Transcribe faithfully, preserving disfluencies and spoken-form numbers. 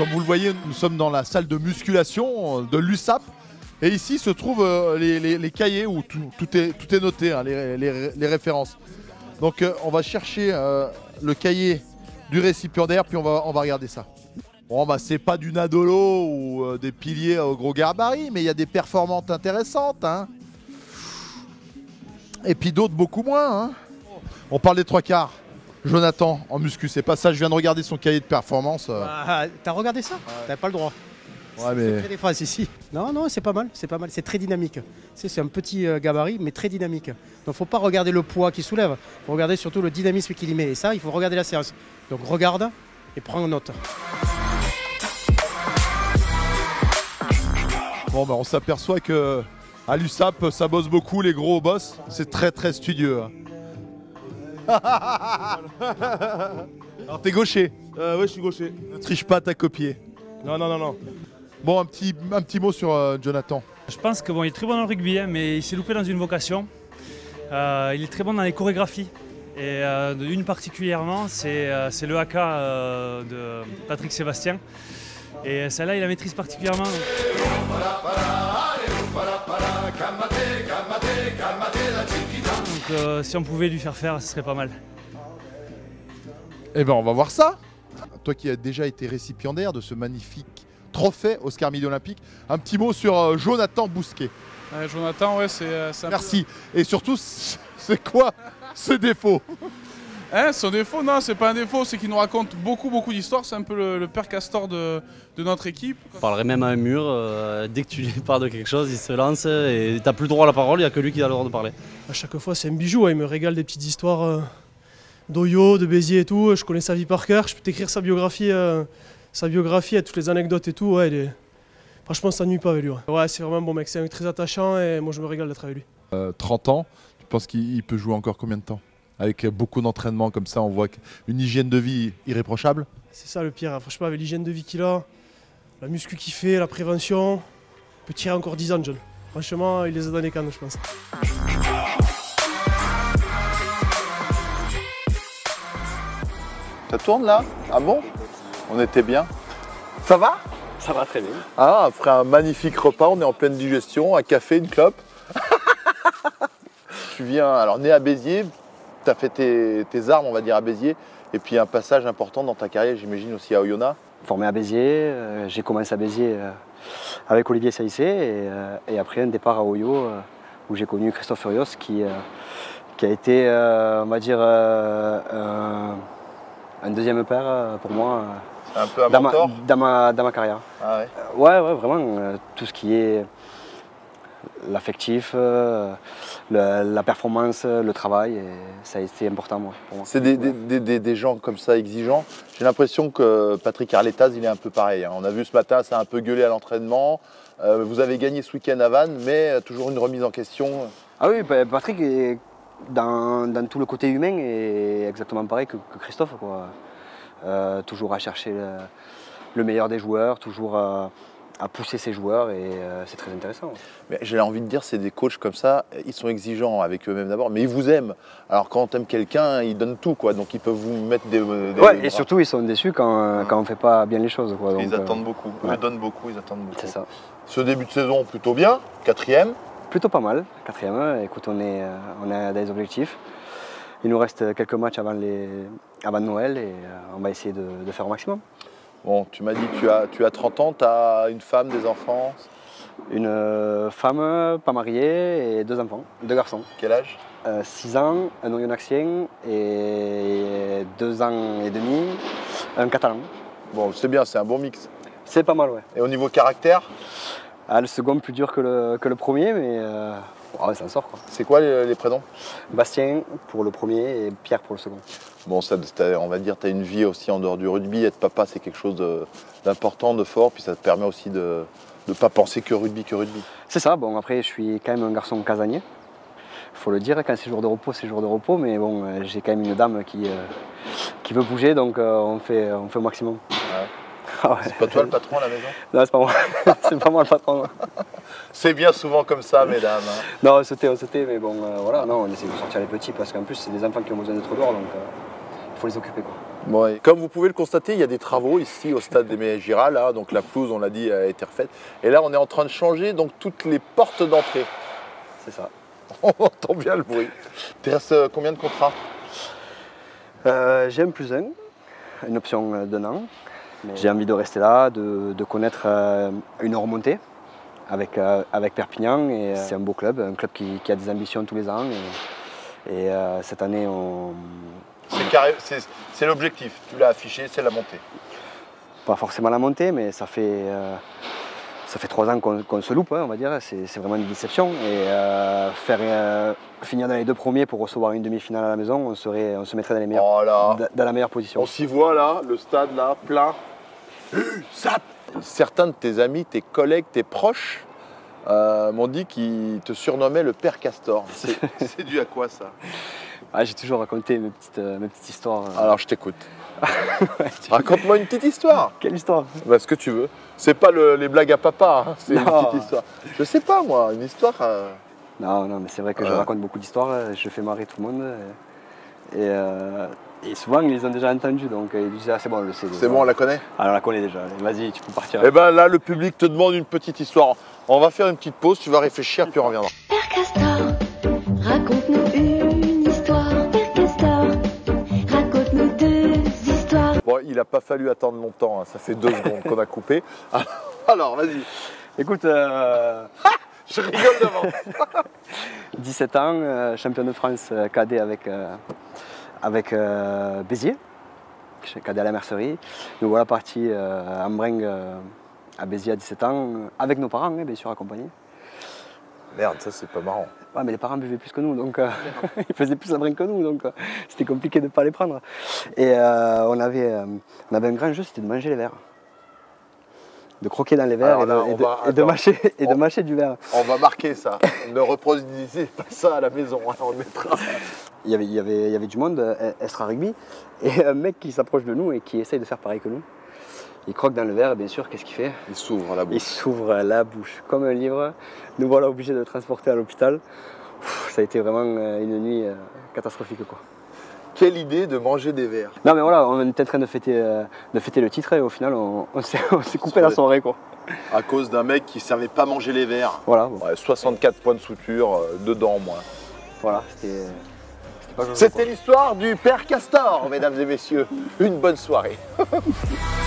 Comme vous le voyez, nous sommes dans la salle de musculation de l'U S A P. Et ici se trouvent euh, les, les, les cahiers où tout, tout, est, tout est noté, hein, les, les, les références. Donc euh, on va chercher euh, le cahier du récipiendaire, puis on va, on va regarder ça. Bon, bah c'est pas du Nadolo ou euh, des piliers au gros gabarit, mais il y a des performances intéressantes. Hein. Et puis d'autres beaucoup moins. Hein. On parle des trois quarts. Jonathan en muscu, c'est pas ça, je viens de regarder son cahier de performance. Euh... Ah, t'as regardé ça? Ouais. T'as pas le droit. Ouais, mais... C'est très ici. Non, non, c'est pas mal, c'est pas mal, c'est très dynamique. C'est un petit euh, gabarit, mais très dynamique. Donc faut pas regarder le poids qu'il soulève, faut regarder surtout le dynamisme qu'il y met. Et ça, il faut regarder la séance. Donc regarde et prends note. Bon, ben on s'aperçoit que à l'U S A P, ça bosse beaucoup, les gros boss. C'est très très studieux. Alors t'es gaucher? euh, Ouais, je suis gaucher. Ne triche pas, t'as copié. Non, non, non, non. Bon, un petit, un petit mot sur euh, Jonathan. Je pense qu'il bon, est très bon dans le rugby, hein, mais il s'est loupé dans une vocation. Euh, il est très bon dans les chorégraphies. Et euh, une particulièrement, c'est euh, le haka euh, de Patrick Sébastien. Et celle-là, il la maîtrise particulièrement. Donc euh, si on pouvait lui faire faire, ce serait pas mal. Eh ben, on va voir ça. Toi qui as déjà été récipiendaire de ce magnifique trophée Oscar Midi Olympique, un petit mot sur euh, Jonathan Bousquet. Ouais, Jonathan, ouais, c'est euh, un Merci. Peu... Et surtout, c'est quoi ce défaut? Hein, son défaut, non, c'est pas un défaut, c'est qu'il nous raconte beaucoup, beaucoup d'histoires. C'est un peu le, le père Castor de, de notre équipe. Je parlerai même à un mur. Euh, dès que tu lui parles de quelque chose, il se lance et t'as plus le droit à la parole, il n'y a que lui qui a le droit de parler. À chaque fois, c'est un bijou. Hein, il me régale des petites histoires euh, d'Oyo, de Béziers et tout. Je connais sa vie par cœur. Je peux t'écrire sa biographie, euh, sa biographie, toutes les anecdotes et tout. Ouais, il est... Franchement, ça s'ennuie pas avec lui. Ouais, ouais c'est vraiment un bon mec. C'est un mec très attachant et moi, je me régale d'être avec lui. Euh, trente ans, tu penses qu'il peut jouer encore combien de temps? Avec beaucoup d'entraînement comme ça, on voit une hygiène de vie irréprochable. C'est ça le pire, hein. Franchement, avec l'hygiène de vie qu'il a, la muscu qu'il fait, la prévention, il peut tirer encore dix ans, John. Franchement, il les a dans les cannes, je pense. Ça tourne là? Ah bon? On était bien. Ça va? Ça va très bien. Ah, après un magnifique repas, on est en pleine digestion, un café, une clope. Tu viens, alors né à Béziers, tu as fait tes, tes armes, on va dire, à Béziers, et puis un passage important dans ta carrière, j'imagine aussi à Oyonnax. Formé à Béziers, euh, j'ai commencé à Béziers euh, avec Olivier Saïssé, et, euh, et après un départ à Oyo, euh, où j'ai connu Christophe Furios, qui, euh, qui a été, euh, on va dire, euh, euh, un deuxième père euh, pour moi. Euh, un peu un dans mentor ma, dans, ma, dans ma carrière. Ah ouais. Euh, ouais, ouais, vraiment, euh, tout ce qui est l'affectif, euh, le, la performance, le travail, et ça a été important moi, pour moi. C'est des, des, des, des gens comme ça exigeants. J'ai l'impression que Patrick Arletaz, il est un peu pareil. Hein. On a vu ce matin, ça a un peu gueulé à l'entraînement. Euh, vous avez gagné ce week-end à Vannes, mais toujours une remise en question. Ah oui, Patrick, est dans, dans tout le côté humain, est exactement pareil que, que Christophe, quoi. Euh, toujours à chercher le, le meilleur des joueurs, toujours à, à pousser ses joueurs, et euh, c'est très intéressant. Mais j'ai envie de dire, c'est des coachs comme ça, ils sont exigeants avec eux-mêmes d'abord, mais ils vous aiment. Alors quand on aime quelqu'un, ils donnent tout, quoi. Donc ils peuvent vous mettre des... des ouais, des et surtout ils sont déçus quand, ouais. quand on ne fait pas bien les choses, quoi. Donc, ils attendent euh, beaucoup, ouais. Ils donnent beaucoup, ils attendent beaucoup. C'est ça. Ce début de saison, plutôt bien, quatrième. Plutôt pas mal, quatrième. Écoute, on, est, on a des objectifs. Il nous reste quelques matchs avant, les, avant Noël, et on va essayer de, de faire au maximum. Bon, tu m'as dit que tu as, tu as trente ans, tu as une femme, des enfants? Une femme, pas mariée, et deux enfants, deux garçons. Quel âge? euh, six ans, un Oyonnaxien, et deux ans et demi, un Catalan. Bon, c'est bien, c'est un bon mix. C'est pas mal, ouais. Et au niveau caractère? Ah, le second plus dur que le, que le premier, mais euh, oh, ça en sort, quoi. C'est quoi les, les prénoms? Bastien pour le premier et Pierre pour le second. Bon, ça, on va dire, tu as une vie aussi en dehors du rugby. Être papa, c'est quelque chose d'important, de, de fort, puis ça te permet aussi de ne pas penser que rugby, que rugby. C'est ça. Bon, après, je suis quand même un garçon casanier. Il faut le dire, quand c'est jour de repos, c'est jour de repos, mais bon, euh, j'ai quand même une dame qui, euh, qui veut bouger, donc euh, on, fait, on fait au maximum. Ouais. Ah ouais. C'est pas toi le patron à la maison? Non, c'est pas moi. C'est pas moi le patron. C'est bien souvent comme ça, mesdames. Hein. Non, c'était, c'était, mais bon, euh, voilà, non, on essaie de sortir les petits parce qu'en plus, c'est des enfants qui ont besoin d'être dehors, donc euh, faut les occuper, quoi. Bon, et comme vous pouvez le constater, il y a des travaux ici au stade des Giras, là, donc la pelouse, on l'a dit, a été refaite. Et là, on est en train de changer donc toutes les portes d'entrée. C'est ça. On entend bien le bruit. Tu restes combien de contrats? euh, J'ai un plus un, une option d'un an. J'ai envie de rester là, de, de connaître euh, une remontée avec, euh, avec Perpignan. Et euh, c'est un beau club, un club qui, qui a des ambitions tous les ans. Et, et euh, cette année, on... C'est l'objectif, tu l'as affiché, c'est la montée. Pas forcément la montée, mais ça fait, euh, ça fait trois ans qu'on qu'on se loupe, hein, on va dire. C'est vraiment une déception. Et euh, faire, euh, finir dans les deux premiers pour recevoir une demi-finale à la maison, on, serait, on se mettrait dans, les meilleures, oh là. dans la meilleure position. On s'y voit là, le stade là, plein. Ça. Certains de tes amis, tes collègues, tes proches euh, m'ont dit qu'ils te surnommaient le père Castor. C'est dû à quoi ça? Ah, j'ai toujours raconté mes petites, euh, mes petites histoires. Euh... Alors je t'écoute. Ouais, raconte-moi une petite histoire. Quelle histoire? Bah, ce que tu veux. C'est pas le, les blagues à papa, hein, c'est une petite histoire. Je sais pas moi, une histoire. Euh... Non, non, mais c'est vrai que euh... je raconte beaucoup d'histoires, je fais marrer tout le monde. Et, et, euh, et souvent ils les ont déjà entendus, donc ils disent ah, c'est bon, on le sait. C'est bon, on la connaît? Ah, on la connaît déjà, vas-y, tu peux partir. Et ben là, le public te demande une petite histoire. On va faire une petite pause, tu vas réfléchir, puis on reviendra. Père Castor, raconte-nous une histoire. Père Castor, raconte-nous deux histoires. Bon, il n'a pas fallu attendre longtemps, hein. Ça fait deux secondes qu'on a coupé. Alors, vas-y. Écoute, euh... je rigole devant. dix-sept ans, euh, champion de France euh, cadet avec, euh, avec euh, Béziers, cadet à la mercerie. Nous voilà partis euh, en bringue euh, à Béziers à dix-sept ans, avec nos parents, hein, bien sûr, accompagnés. Merde, ça c'est pas marrant. Ouais, mais les parents buvaient plus que nous, donc euh, ils faisaient plus la bringue que nous, donc euh, c'était compliqué de ne pas les prendre. Et euh, on, avait, euh, on avait un grand jeu, c'était de manger les verres. De croquer dans les verres. Alors, et, de, là, et, de, va, et, de mâcher, et on, de mâcher du verre. On va marquer ça. Ne reproduisez pas ça à la maison, hein, on le mettra. Il y avait, il y avait, il y avait du monde, Estra Rugby, et un mec qui s'approche de nous et qui essaye de faire pareil que nous. Il croque dans le verre et bien sûr, qu'est-ce qu'il fait? Il s'ouvre la bouche. Il s'ouvre la bouche comme un livre. Nous voilà obligés de le transporter à l'hôpital. Ça a été vraiment une nuit catastrophique, quoi. Quelle idée de manger des verres. Non mais voilà, on était en train de fêter, euh, de fêter le titre et au final on, on s'est coupé la soirée, quoi. À cause d'un mec qui ne savait pas manger les verres. Voilà. Bon. Ouais, soixante-quatre points de suture, euh, deux dents en moins. Voilà, c'était... C'était l'histoire du père Castor, mesdames et messieurs. Une bonne soirée.